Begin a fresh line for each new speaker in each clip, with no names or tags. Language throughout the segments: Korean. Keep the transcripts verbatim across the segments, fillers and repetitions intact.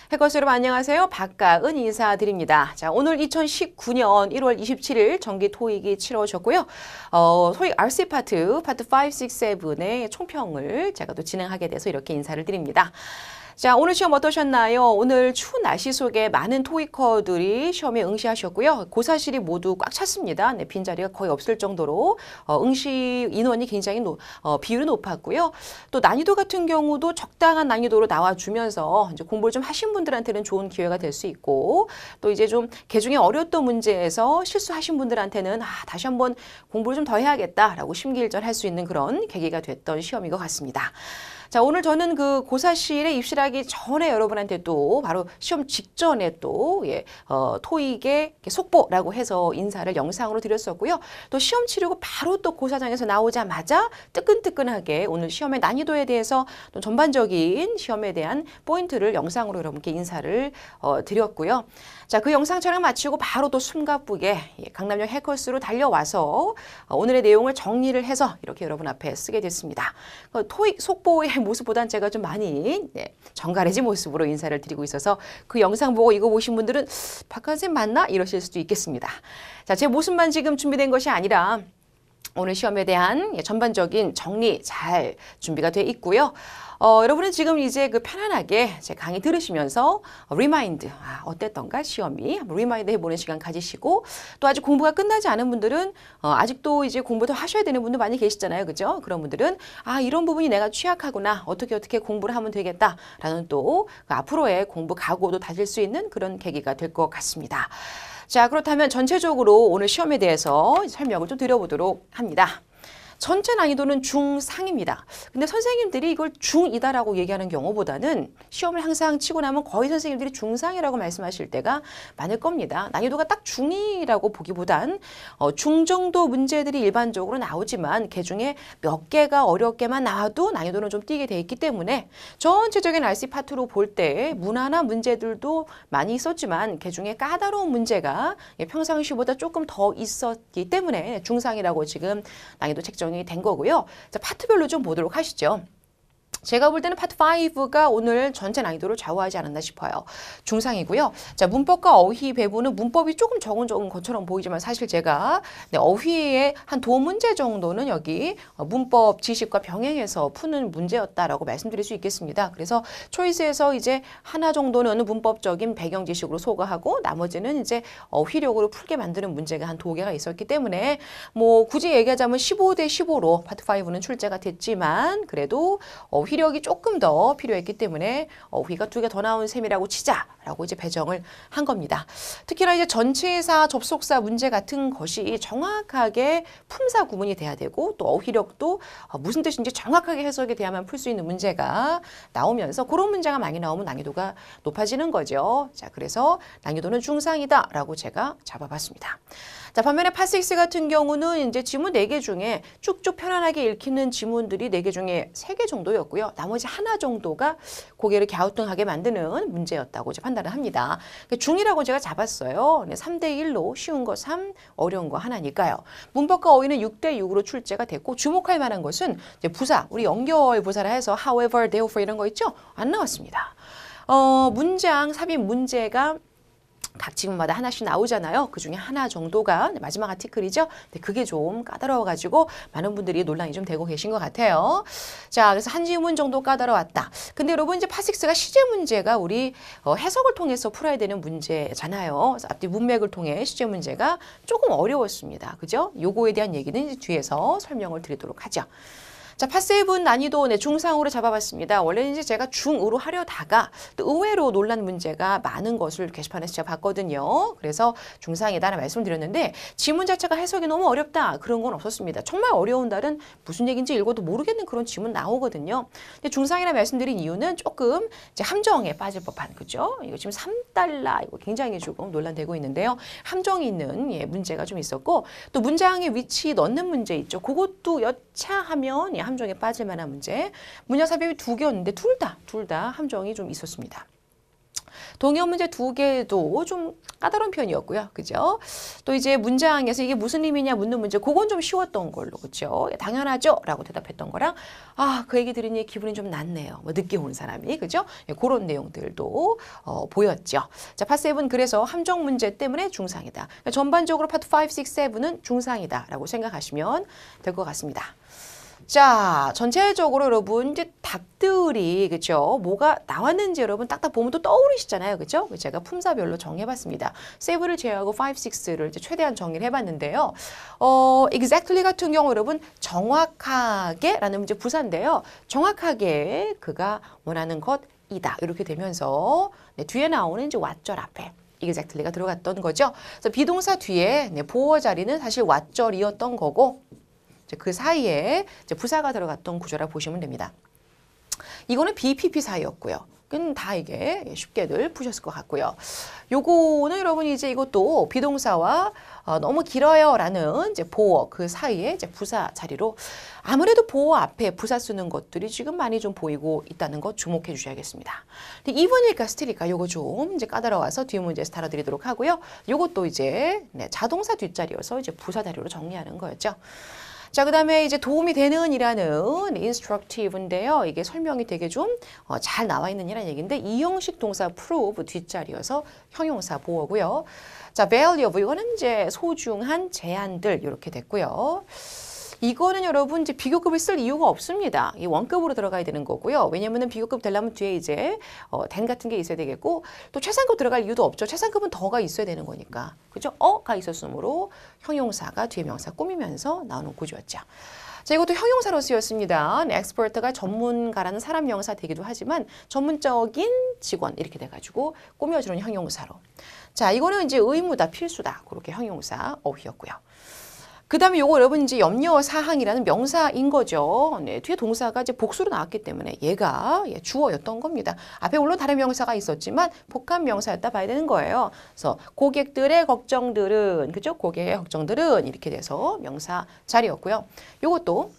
해커스 여러분 안녕하세요. 박가은 인사드립니다. 자, 오늘 이천십구 년 일월 이십칠일 정기 토익이 치러졌고요. 어, 토익 알씨 파트, 파트 오, 육, 칠의 총평을 제가 또 진행하게 돼서 이렇게 인사를 드립니다. 자, 오늘 시험 어떠셨나요? 오늘 추운 날씨 속에 많은 토익커들이 시험에 응시하셨고요. 고사실이 모두 꽉 찼습니다. 네, 빈자리가 거의 없을 정도로 어, 응시 인원이 굉장히 노, 어, 비율이 높았고요. 또 난이도 같은 경우도 적당한 난이도로 나와주면서 이제 공부를 좀 하신 분들한테는 좋은 기회가 될 수 있고, 또 이제 좀 개중에 어려웠던 문제에서 실수하신 분들한테는 아, 다시 한번 공부를 좀 더 해야겠다라고 심기일전할 수 있는 그런 계기가 됐던 시험인 것 같습니다. 자, 오늘 저는 그 고사실에 입실하기 전에 여러분한테 또 바로 시험 직전에 또 예, 어, 토익의 속보라고 해서 인사를 영상으로 드렸었고요. 또 시험 치르고 바로 또 고사장에서 나오자마자 뜨끈뜨끈하게 오늘 시험의 난이도에 대해서 또 전반적인 시험에 대한 포인트를 영상으로 여러분께 인사를 어, 드렸고요. 자, 그 영상 촬영 마치고 바로 또 숨가쁘게 예, 강남역 해커스로 달려와서 어, 오늘의 내용을 정리를 해서 이렇게 여러분 앞에 쓰게 됐습니다. 어, 토익 속보의 모습보단 제가 좀 많이 네, 정갈해진 모습으로 인사를 드리고 있어서 그 영상 보고 이거 보신 분들은 박한쌤 맞나? 이러실 수도 있겠습니다. 자, 제 모습만 지금 준비된 것이 아니라 오늘 시험에 대한 전반적인 정리 잘 준비가 돼 있고요. 어, 여러분은 지금 이제 그 편안하게 제 강의 들으시면서 리마인드, 아, 어땠던가 시험이 한번 리마인드 해보는 시간 가지시고, 또 아직 공부가 끝나지 않은 분들은 어, 아직도 이제 공부 더 하셔야 되는 분들 많이 계시잖아요, 그죠? 그런 분들은 아, 이런 부분이 내가 취약하구나, 어떻게 어떻게 공부를 하면 되겠다라는 또 그 앞으로의 공부 각오도 다질 수 있는 그런 계기가 될 것 같습니다. 자, 그렇다면 전체적으로 오늘 시험에 대해서 설명을 좀 드려보도록 합니다. 전체 난이도는 중상입니다. 근데 선생님들이 이걸 중이다라고 얘기하는 경우보다는 시험을 항상 치고 나면 거의 선생님들이 중상이라고 말씀하실 때가 많을 겁니다. 난이도가 딱 중이라고 보기보단 어, 중 정도 문제들이 일반적으로 나오지만 그중에 몇 개가 어렵게만 나와도 난이도는 좀 띄게 돼 있기 때문에 전체적인 알씨 파트로 볼 때 무난한 문제들도 많이 있었지만 그중에 까다로운 문제가 평상시보다 조금 더 있었기 때문에 중상이라고 지금 난이도 책정 된 거고요. 자, 파트별로 좀 보도록 하시죠. 제가 볼 때는 파트 오가 오늘 전체 난이도를 좌우하지 않았나 싶어요. 중상이고요. 자, 문법과 어휘 배분은 문법이 조금 적은 적은 것처럼 보이지만 사실 제가 네, 어휘의 한 두 문제 정도는 여기 문법 지식과 병행해서 푸는 문제였다라고 말씀드릴 수 있겠습니다. 그래서 초이스에서 이제 하나 정도는 문법적인 배경 지식으로 소거하고 나머지는 이제 어휘력으로 풀게 만드는 문제가 한 두 개가 있었기 때문에 뭐 굳이 얘기하자면 십오 대 십오로 파트 오는 출제가 됐지만 그래도 어휘력이 조금 더 필요했기 때문에 어휘가 두 개 더 나온 셈이라고 치자라고 이제 배정을 한 겁니다. 특히나 이제 전치사, 접속사 문제 같은 것이 정확하게 품사 구분이 돼야 되고 또 어휘력도 무슨 뜻인지 정확하게 해석이 돼야만 풀 수 있는 문제가 나오면서 그런 문제가 많이 나오면 난이도가 높아지는 거죠. 자, 그래서 난이도는 중상이다라고 제가 잡아봤습니다. 자, 반면에 파트 육 같은 경우는 이제 지문 네 개 중에 쭉쭉 편안하게 읽히는 지문들이 네 개 중에 세 개 정도였고요. 나머지 하나 정도가 고개를 갸우뚱하게 만드는 문제였다고 이제 판단을 합니다. 중이라고 제가 잡았어요. 삼 대 일로 쉬운 거 삼, 어려운 거 하나니까요. 문법과 어휘는 육 대 육으로 출제가 됐고 주목할 만한 것은 이제 부사, 우리 연결 부사를 해서 however, therefore 이런 거 있죠? 안 나왔습니다. 어, 문장, 삽입 문제가 각 지문마다 하나씩 나오잖아요. 그중에 하나 정도가 마지막 아티클이죠. 근데 그게 좀 까다로워가지고 많은 분들이 논란이 좀 되고 계신 것 같아요. 자, 그래서 한 지문 정도 까다로웠다. 근데 여러분 이제 파트 육가 시제 문제가 우리 어, 해석을 통해서 풀어야 되는 문제잖아요. 그래서 앞뒤 문맥을 통해 시제 문제가 조금 어려웠습니다. 그죠? 요거에 대한 얘기는 이제 뒤에서 설명을 드리도록 하죠. 자, 파트 칠 난이도 네, 중상으로 잡아봤습니다. 원래는 이제 제가 중으로 하려다가 또 의외로 논란 문제가 많은 것을 게시판에서 제가 봤거든요. 그래서 중상이다라는 말씀을 드렸는데 지문 자체가 해석이 너무 어렵다 그런 건 없었습니다. 정말 어려운 달은 무슨 얘기인지 읽어도 모르겠는 그런 지문 나오거든요. 근데 중상이라 말씀드린 이유는 조금 이제 함정에 빠질 법한, 그죠? 이거 지금 삼 달러 이거 굉장히 조금 논란되고 있는데요. 함정이 있는 예, 문제가 좀 있었고 또 문장의 위치 넣는 문제 있죠. 그것도 여차하면 예, 함정에 빠질 만한 문제. 문장 삽입이 두 개였는데 둘 다, 둘 다 함정이 좀 있었습니다. 동요 문제 두 개도 좀 까다로운 편이었고요. 그죠? 또 이제 문장에서 이게 무슨 의미냐 묻는 문제, 그건 좀 쉬웠던 걸로, 그죠? 당연하죠? 라고 대답했던 거랑, 아, 그 얘기 들으니 기분이 좀 낫네요. 뭐 늦게 온 사람이, 그죠? 예, 그런 내용들도 어, 보였죠. 자, 파트 세븐 그래서 함정 문제 때문에 중상이다. 그러니까 전반적으로 파트 파이브, 식스, 세븐은 중상이다 라고 생각하시면 될 것 같습니다. 자, 전체적으로 여러분 이제 답들이, 그죠? 뭐가 나왔는지 여러분 딱딱 보면 또 떠오르시잖아요. 그죠? 제가 품사별로 정해봤습니다. 세븐을 제외하고 파이브, 식스를 이제 최대한 정리를 해봤는데요. 어, exactly 같은 경우 여러분 정확하게 라는 문제 부사인데요. 정확하게 그가 원하는 것이다. 이렇게 되면서 네, 뒤에 나오는 이제 왓절 앞에 exactly가 들어갔던 거죠. 그래서 비동사 뒤에 네, 보어 자리는 사실 왓절이었던 거고, 그 사이에 이제 부사가 들어갔던 구조라 보시면 됩니다. 이거는 비피피 사이였고요. 다 이게 쉽게들 푸셨을 것 같고요. 요거는 여러분이 이제 이것도 비동사와 어, 너무 길어요 라는 이제 보어 그 사이에 이제 부사 자리로, 아무래도 보어 앞에 부사 쓰는 것들이 지금 많이 좀 보이고 있다는 거 주목해 주셔야겠습니다. 근데 이번일까 스틸일까 요거 좀 이제 까다로워서 뒤 문제에서 다뤄드리도록 하고요. 요것도 이제 네, 자동사 뒷자리여서 이제 부사 자리로 정리하는 거였죠. 자, 그 다음에 이제 도움이 되는 이라는 instructive인데요. 이게 설명이 되게 좀 잘 나와 있는 이라는 얘기인데, 이 형식 동사 prove 뒷자리여서 형용사 보어고요. 자, valuable 이거는 이제 소중한 제한들 이렇게 됐고요. 이거는 여러분 이제 비교급을 쓸 이유가 없습니다. 이 원급으로 들어가야 되는 거고요. 왜냐면은 비교급 되려면 뒤에 이제 어, 된 같은 게 있어야 되겠고, 또 최상급 들어갈 이유도 없죠. 최상급은 더가 있어야 되는 거니까. 그죠? 어가 있었으므로 형용사가 뒤에 명사 꾸미면서 나오는 구조였죠. 자, 이것도 형용사로 쓰였습니다. 네, expert가 전문가라는 사람 명사 되기도 하지만 전문적인 직원 이렇게 돼가지고 꾸며주는 형용사로. 자, 이거는 이제 의무다, 필수다. 그렇게 형용사 어휘였고요. 그 다음에 요거 여러분 이제 염려사항이라는 명사인 거죠. 네, 뒤에 동사가 이제 복수로 나왔기 때문에 얘가 예, 주어였던 겁니다. 앞에 물론 다른 명사가 있었지만 복합 명사였다 봐야 되는 거예요. 그래서 고객들의 걱정들은, 그죠? 고객의 걱정들은 이렇게 돼서 명사 자리였고요. 요것도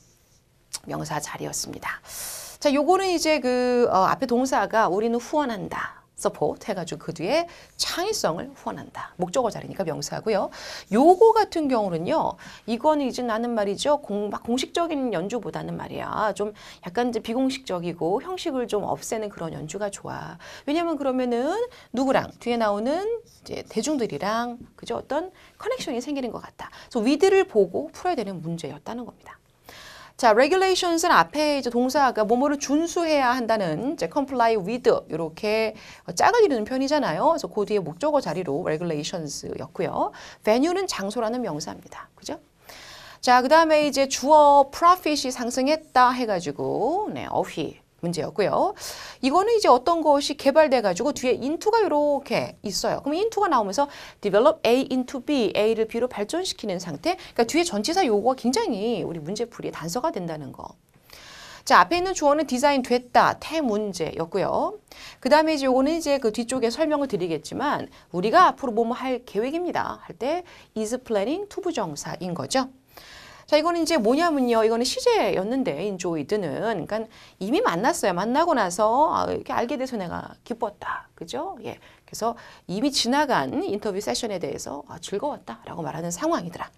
명사 자리였습니다. 자, 요거는 이제 그 어, 앞에 동사가 우리는 후원한다. support 해가지고 그 뒤에 창의성을 후원한다. 목적어 자리니까 명사고요. 요거 같은 경우는요. 이거는 이제 나는 말이죠. 공, 막 공식적인 연주보다는 말이야. 좀 약간 이제 비공식적이고 형식을 좀 없애는 그런 연주가 좋아. 왜냐면 그러면은 누구랑 뒤에 나오는 이제 대중들이랑 그죠? 어떤 커넥션이 생기는 것 같다. 그래서 위드를 보고 풀어야 되는 문제였다는 겁니다. 자, regulations는 앞에 이제 동사가 뭐뭐를 준수해야 한다는 이제 comply with 이렇게 짝을 이루는 편이잖아요. 그래서 그 뒤에 목적어 자리로 regulations였고요. venue는 장소라는 명사입니다. 그죠? 자, 그 다음에 이제 주어 profit이 상승했다 해가지고 네, 어휘 문제였고요. 이거는 이제 어떤 것이 개발돼가지고 뒤에 into가 이렇게 있어요. 그럼 into가 나오면서 develop A into B, A를 B로 발전시키는 상태. 그러니까 뒤에 전치사 요구가 굉장히 우리 문제풀이에 단서가 된다는 거. 자, 앞에 있는 주어는 디자인 됐다, 태 문제였고요. 그 다음에 이제 요거는 이제 그 뒤쪽에 설명을 드리겠지만 우리가 앞으로 뭐뭐 할 계획입니다. 할 때 is planning 투부정사인 거죠. 자, 이거는 이제 뭐냐면요. 이거는 시제였는데, enjoyed는. 그러니까 이미 만났어요. 만나고 나서 아, 이렇게 알게 돼서 내가 기뻤다. 그죠? 예. 그래서 이미 지나간 인터뷰 세션에 대해서 아, 즐거웠다라고 말하는 상황이더라.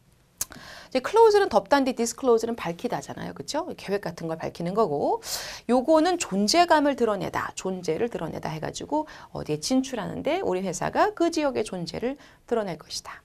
이제 close는 덮단데 disclose는 밝히다잖아요. 그죠? 계획 같은 걸 밝히는 거고. 요거는 존재감을 드러내다. 존재를 드러내다 해가지고 어디에 진출하는데 우리 회사가 그 지역의 존재를 드러낼 것이다.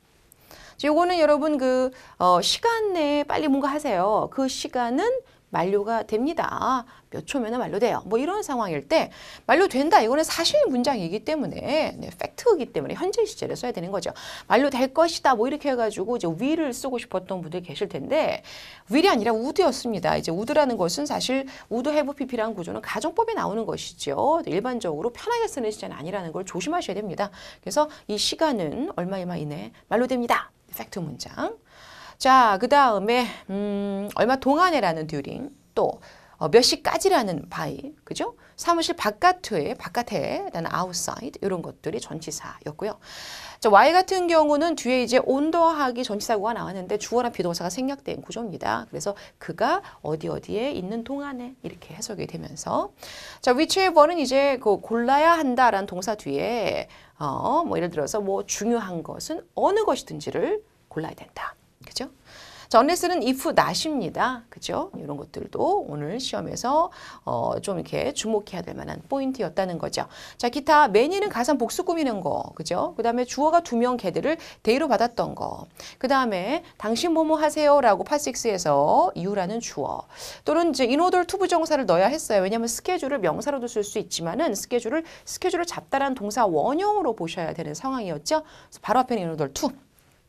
요거는 여러분 그 어, 시간 내에 빨리 뭔가 하세요. 그 시간은 만료가 됩니다. 몇 초면 만료돼요. 뭐 이런 상황일 때 만료된다. 이거는 사실 문장이기 때문에 네, 팩트이기 때문에 현재 시제를 써야 되는 거죠. 만료될 것이다. 뭐 이렇게 해가지고 이제 will을 쓰고 싶었던 분들 계실 텐데 will이 아니라 would였습니다. 이제 would라는 것은 사실 would have pp라는 구조는 가정법에 나오는 것이죠. 일반적으로 편하게 쓰는 시제는 아니라는 걸 조심하셔야 됩니다. 그래서 이 시간은 얼마 얼마 이내 만료됩니다. 팩트 문장. 자, 그 다음에 음, 얼마 동안에라는 during, 또 어, 몇 시까지라는 by, 그죠? 사무실 바깥에, 바깥에, 라는 outside 이런 것들이 전치사였고요. 자, Y 같은 경우는 뒤에 이제 온 더하기 전치사구가 나왔는데 주어랑 비동사가 생략된 구조입니다. 그래서 그가 어디 어디에 있는 동안에 이렇게 해석이 되면서 자, whichever는 이제 그 골라야 한다라는 동사 뒤에 어, 뭐 예를 들어서 뭐 중요한 것은 어느 것이든지를 골라야 된다. 그죠? 자, unless는 if not입니다. 그죠? 이런 것들도 오늘 시험에서 어, 좀 이렇게 주목해야 될 만한 포인트였다는 거죠. 자, 기타 many는 가산 복수 꾸미는 거. 그죠? 그 다음에 주어가 두 명 걔들을 대의로 받았던 거. 그 다음에 당신 뭐뭐 하세요라고 파트 식스에서 you라는 주어. 또는 이제 in order to 부정사를 넣어야 했어요. 왜냐하면 스케줄을 명사로도 쓸 수 있지만은 스케줄을 스케줄을 잡다라는 동사 원형으로 보셔야 되는 상황이었죠. 그래서 바로 앞에는 in order to.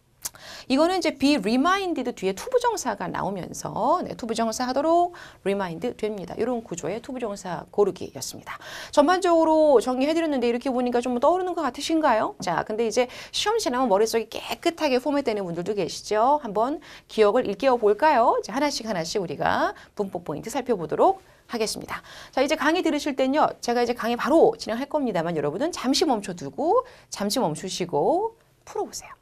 이거는 이제 be reminded 뒤에 투부정사가 나오면서 네, 투부정사 하도록 remind 됩니다. 이런 구조의 투부정사 고르기였습니다. 전반적으로 정리해드렸는데 이렇게 보니까 좀 떠오르는 것 같으신가요? 자, 근데 이제 시험 지나면 머릿속이 깨끗하게 포맷되는 분들도 계시죠? 한번 기억을 일깨워 볼까요? 자, 하나씩 하나씩 우리가 문법 포인트 살펴보도록 하겠습니다. 자, 이제 강의 들으실 땐요. 제가 이제 강의 바로 진행할 겁니다만 여러분은 잠시 멈춰두고 잠시 멈추시고 풀어보세요.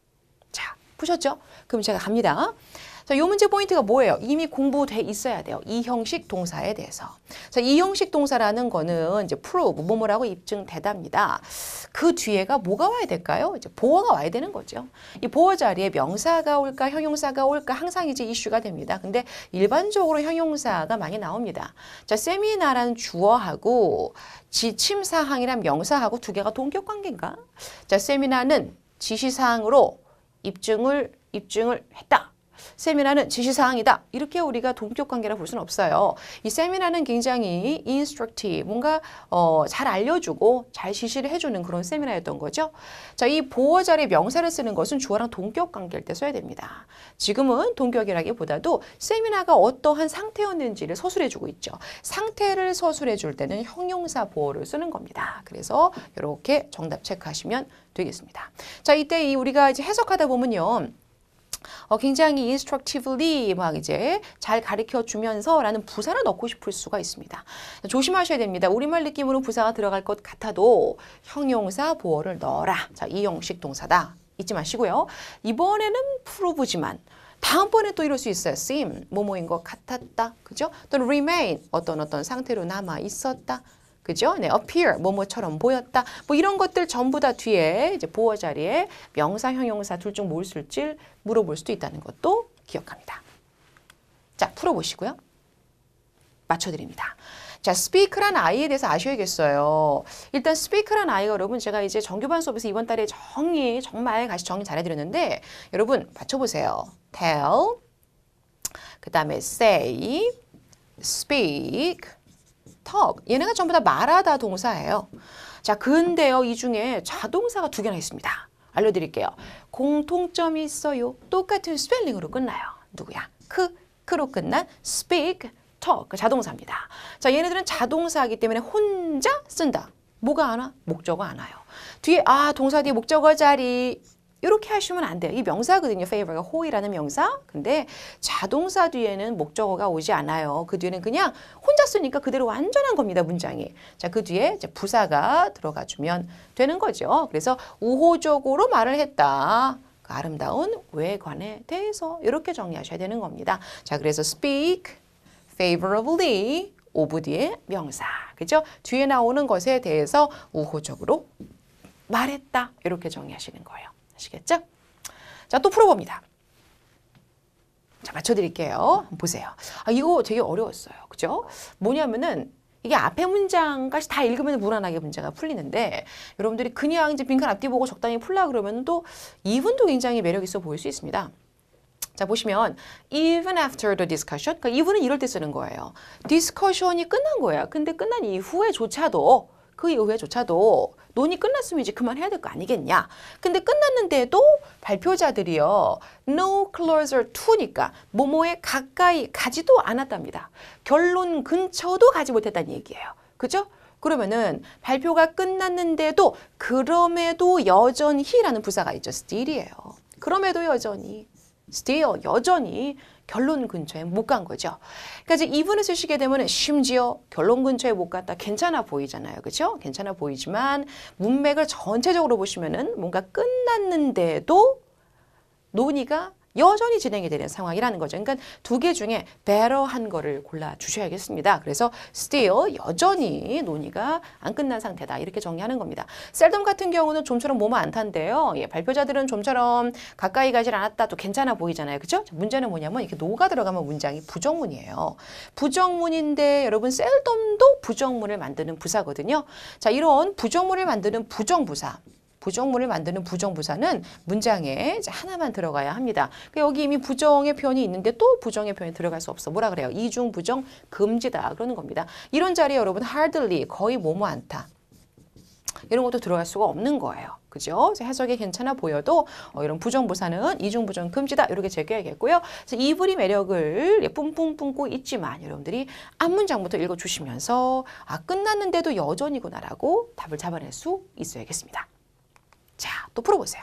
자, 푸셨죠? 그럼 제가 갑니다. 자, 이 문제 포인트가 뭐예요? 이미 공부돼 있어야 돼요. 이 형식 동사에 대해서. 자, 이 형식 동사라는 거는 이제 prove, 뭐뭐라고 입증되답니다. 그 뒤에가 뭐가 와야 될까요? 이제 보어가 와야 되는 거죠. 이 보어 자리에 명사가 올까, 형용사가 올까 항상 이제 이슈가 됩니다. 근데 일반적으로 형용사가 많이 나옵니다. 자, 세미나라는 주어하고 지침사항이란 명사하고 두 개가 동격 관계인가? 자, 세미나는 지시사항으로 입증을 입증을 했다. 세미나는 지시사항이다. 이렇게 우리가 동격 관계라 볼 수는 없어요. 이 세미나는 굉장히 instructive, 뭔가 어, 잘 알려주고 잘 지시를 해주는 그런 세미나였던 거죠. 자, 이 보어 자리에 명사를 쓰는 것은 주어랑 동격 관계일 때 써야 됩니다. 지금은 동격이라기보다도 세미나가 어떠한 상태였는지를 서술해주고 있죠. 상태를 서술해줄 때는 형용사 보어를 쓰는 겁니다. 그래서 이렇게 정답 체크하시면 되겠습니다. 자, 이때 이 우리가 이제 해석하다 보면요. 어, 굉장히 instructively 막 이제 잘 가르쳐 주면서라는 부사를 넣고 싶을 수가 있습니다. 조심하셔야 됩니다. 우리말 느낌으로 부사가 들어갈 것 같아도 형용사 보어를 넣어라. 자, 이 형식 동사다. 잊지 마시고요. 이번에는 prove지만 다음번에 또 이럴 수 있어요. seem, 뭐뭐인 것 같았다. 그죠? 또는 remain, 어떤 어떤 상태로 남아 있었다. 그죠? 네, appear, 뭐뭐처럼 보였다. 뭐 이런 것들 전부 다 뒤에 이제 보어 자리에 명사, 형용사 둘 중 뭘 쓸지 물어볼 수도 있다는 것도 기억합니다. 자, 풀어보시고요. 맞춰드립니다. 자, speak란 아이에 대해서 아셔야겠어요. 일단 speak란 아이가 여러분 제가 이제 정규반 수업에서 이번 달에 정리, 정말 같이 정리 잘해드렸는데 여러분 맞춰보세요. tell, 그 다음에 say, speak, talk. 얘네가 전부 다 말하다 동사예요. 자, 근데요, 이 중에 자동사가 두 개나 있습니다. 알려드릴게요. 공통점이 있어요. 똑같은 스펠링으로 끝나요. 누구야? 크, 크로 끝난 speak, talk. 자동사입니다. 자, 얘네들은 자동사이기 때문에 혼자 쓴다. 뭐가 안 와? 목적어 안 와요. 뒤에, 아, 동사 뒤에 목적어 자리. 이렇게 하시면 안 돼요. 이 명사거든요. favor가 호의라는 명사. 근데 자동사 뒤에는 목적어가 오지 않아요. 그 뒤에는 그냥 혼자 쓰니까 그대로 완전한 겁니다. 문장이. 자, 그 뒤에 이제 부사가 들어가 주면 되는 거죠. 그래서 우호적으로 말을 했다. 그 아름다운 외관에 대해서 이렇게 정리하셔야 되는 겁니다. 자, 그래서 speak favorably of 뒤에 명사. 그죠? 뒤에 나오는 것에 대해서 우호적으로 말했다. 이렇게 정리하시는 거예요. 아시겠죠? 자, 또 풀어봅니다. 자, 맞춰드릴게요. 보세요. 아, 이거 되게 어려웠어요. 그죠? 뭐냐면은 이게 앞에 문장까지 다 읽으면 무난하게 문제가 풀리는데 여러분들이 그냥 이제 빈칸 앞뒤 보고 적당히 풀라 그러면 또 이분도 굉장히 매력 있어 보일 수 있습니다. 자, 보시면 even after the discussion, 그러니까 even은 이럴 때 쓰는 거예요. discussion이 끝난 거야. 근데 끝난 이후에조차도 그 이후에조차도 논의 끝났으면 이제 그만해야 될 거 아니겠냐. 근데 끝났는데도 발표자들이요. no closer to니까 뭐뭐에 가까이 가지도 않았답니다. 결론 근처도 가지 못했다는 얘기예요. 그죠? 그러면은 발표가 끝났는데도 그럼에도 여전히라는 부사가 있죠. still이에요. 그럼에도 여전히, still, 여전히 결론 근처에 못 간 거죠. 그러니까 이제 이분을 쓰시게 되면 심지어 결론 근처에 못 갔다 괜찮아 보이잖아요. 그죠? 괜찮아 보이지만 문맥을 전체적으로 보시면은 뭔가 끝났는데도 논의가 여전히 진행이 되는 상황이라는 거죠. 그러니까 두 개 중에 better한 거를 골라 주셔야겠습니다. 그래서 still 여전히 논의가 안 끝난 상태다. 이렇게 정리하는 겁니다. seldom 같은 경우는 좀처럼 뭐뭐 않다인데요. 예, 발표자들은 좀처럼 가까이 가질 않았다. 또 괜찮아 보이잖아요. 그죠? 문제는 뭐냐면 이렇게 노가 들어가면 문장이 부정문이에요. 부정문인데 여러분 seldom도 부정문을 만드는 부사거든요. 자, 이런 부정문을 만드는 부정부사. 부정문을 만드는 부정부사는 문장에 이제 하나만 들어가야 합니다. 그러니까 여기 이미 부정의 표현이 있는데 또 부정의 표현이 들어갈 수 없어. 뭐라 그래요? 이중 부정 금지다. 그러는 겁니다. 이런 자리에 여러분 hardly 거의 뭐뭐 않다. 이런 것도 들어갈 수가 없는 거예요. 그죠? 해석이 괜찮아 보여도 어, 이런 부정부사는 이중 부정 금지다. 이렇게 제껴야겠고요. 이분이 매력을 뿜뿜 뿜고 있지만 여러분들이 앞문장부터 읽어주시면서 아 끝났는데도 여전이구나라고 답을 잡아낼 수 있어야겠습니다. 자, 또 풀어보세요.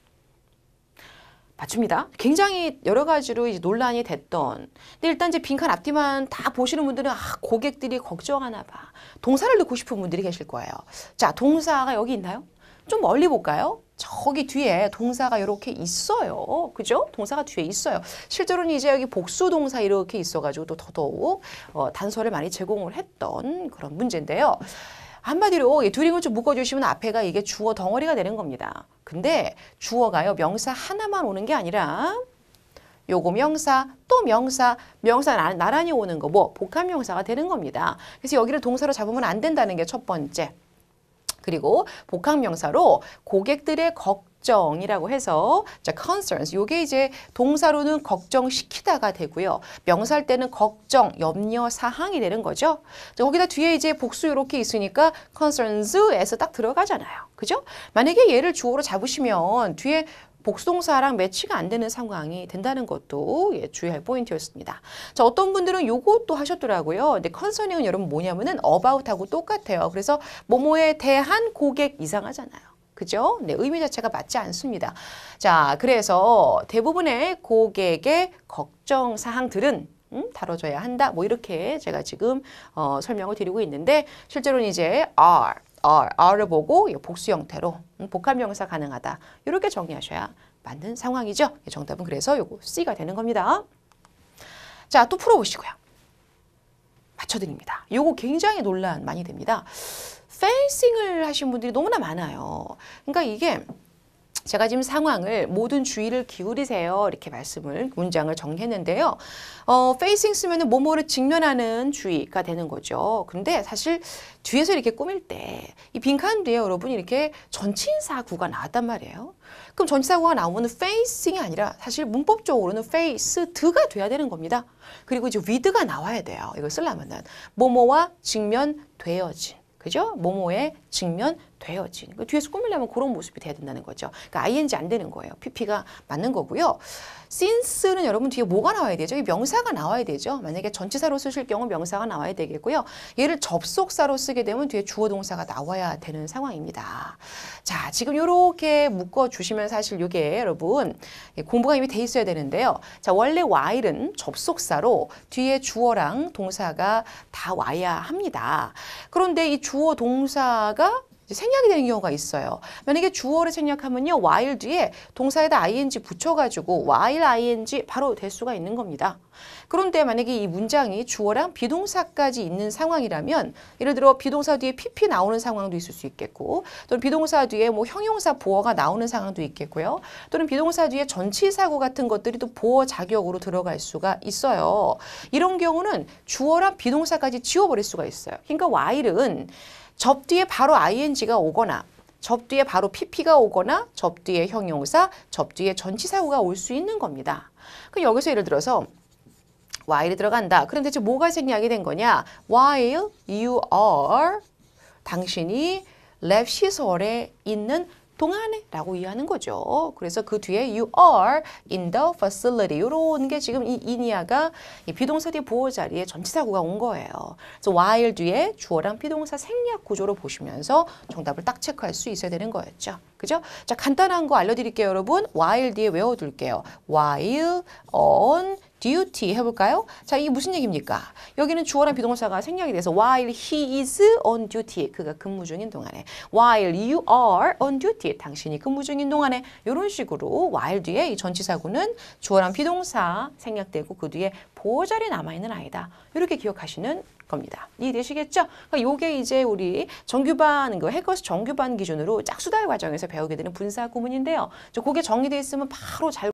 맞춥니다. 굉장히 여러 가지로 이제 논란이 됐던. 근데 일단 이제 빈칸 앞뒤만 다 보시는 분들은 아, 고객들이 걱정하나 봐. 동사를 넣고 싶은 분들이 계실 거예요. 자, 동사가 여기 있나요? 좀 멀리 볼까요? 저기 뒤에 동사가 이렇게 있어요. 그죠? 동사가 뒤에 있어요. 실제로는 이제 여기 복수 동사 이렇게 있어가지고 또 더더욱 어, 단서를 많이 제공을 했던 그런 문제인데요. 한마디로 드림을 좀 묶어주시면 앞에가 이게 주어 덩어리가 되는 겁니다. 근데 주어가요. 명사 하나만 오는 게 아니라 요거 명사, 또 명사, 명사 나, 나란히 오는 거 뭐 복합명사가 되는 겁니다. 그래서 여기를 동사로 잡으면 안 된다는 게 첫 번째. 그리고 복합명사로 고객들의 걱정이라고 해서 자, concerns 요게 이제 동사로는 걱정시키다가 되고요. 명사할 때는 걱정, 염려, 사항이 되는 거죠. 자, 거기다 뒤에 이제 복수 이렇게 있으니까 concerns에서 딱 들어가잖아요. 그죠? 만약에 얘를 주어로 잡으시면 뒤에 복수동사랑 매치가 안 되는 상황이 된다는 것도 예, 주의할 포인트였습니다. 자, 어떤 분들은 요것도 하셨더라고요. 근데 컨서닝은 여러분 뭐냐면은 about하고 똑같아요. 그래서 뭐뭐에 대한 고객 이상하잖아요. 그죠? 네, 의미 자체가 맞지 않습니다. 자, 그래서 대부분의 고객의 걱정 사항들은 음, 다뤄줘야 한다. 뭐 이렇게 제가 지금 어, 설명을 드리고 있는데 실제로는 이제 are are, are를 보고 복수 형태로 복합명사 가능하다. 이렇게 정리하셔야 맞는 상황이죠. 정답은 그래서 요거 C가 되는 겁니다. 자, 또 풀어보시고요. 맞춰드립니다. 요거 굉장히 논란 많이 됩니다. facing을 하신 분들이 너무나 많아요. 그러니까 이게 제가 지금 상황을 모든 주의를 기울이세요. 이렇게 말씀을 문장을 정리했는데요. 어, facing 쓰면은 뭐뭐를 직면하는 주의가 되는 거죠. 근데 사실 뒤에서 이렇게 꾸밀 때 이 빈칸 뒤에 여러분 이렇게 전치사구가 나왔단 말이에요. 그럼 전치사구가 나오면 facing이 아니라 사실 문법적으로는 faced가 돼야 되는 겁니다. 그리고 이제 with가 나와야 돼요. 이걸 쓰려면은 뭐뭐와 직면되어진. 그죠? 뭐뭐에 직면되어진. 그 뒤에서 꾸밀려면 그런 모습이 돼야 된다는 거죠. 그러니까 아이엔지 안 되는 거예요. 피피가 맞는 거고요. since는 여러분 뒤에 뭐가 나와야 되죠? 이 명사가 나와야 되죠. 만약에 전치사로 쓰실 경우 명사가 나와야 되겠고요. 얘를 접속사로 쓰게 되면 뒤에 주어 동사가 나와야 되는 상황입니다. 자, 지금 이렇게 묶어주시면 사실 이게 여러분 공부가 이미 돼 있어야 되는데요. 자, 원래 while은 접속사로 뒤에 주어랑 동사가 다 와야 합니다. 그런데 이 주어 동사가 생략이 되는 경우가 있어요. 만약에 주어를 생략하면요. while 뒤에 동사에다 ing 붙여가지고 while ing 바로 될 수가 있는 겁니다. 그런데 만약에 이 문장이 주어랑 비동사까지 있는 상황이라면 예를 들어 비동사 뒤에 pp 나오는 상황도 있을 수 있겠고 또는 비동사 뒤에 뭐 형용사 보어가 나오는 상황도 있겠고요. 또는 비동사 뒤에 전치사구 같은 것들이 또 보어 자격으로 들어갈 수가 있어요. 이런 경우는 주어랑 비동사까지 지워버릴 수가 있어요. 그러니까 while은 접 뒤에 바로 ing가 오거나 접 뒤에 바로 pp가 오거나 접 뒤에 형용사, 접 뒤에 전치사구가 올 수 있는 겁니다. 그럼 여기서 예를 들어서 while이 들어간다. 그런데 지금 뭐가 생략이 된 거냐? while you are 당신이 랩 시설에 있는 동안에 라고 이해하는 거죠. 그래서 그 뒤에 you are in the facility 이런 게 지금 이 인이야가 이 비동사 뒤에 보호 자리에 전치사구가 온 거예요. 그래서 while 뒤에 주어랑 비동사 생략 구조로 보시면서 정답을 딱 체크할 수 있어야 되는 거였죠. 그죠? 자, 간단한 거 알려드릴게요, 여러분. while 뒤에 외워둘게요. while on duty 해볼까요? 자, 이게 무슨 얘기입니까? 여기는 주어랑 비동사가 생략이 돼서 while he is on duty, 그가 근무 중인 동안에 while you are on duty, 당신이 근무 중인 동안에 이런 식으로 while 뒤에 이 전치사구는 주어랑 비동사 생략되고 그 뒤에 보호자리 남아있는 아이다. 이렇게 기억하시는 겁니다. 이해되시겠죠? 그러니까 요게 이제 우리 정규반, 그 해커스 정규반 기준으로 짝수다의 과정에서 배우게 되는 분사 구문인데요. 저 그게 정리되어 있으면 바로 잘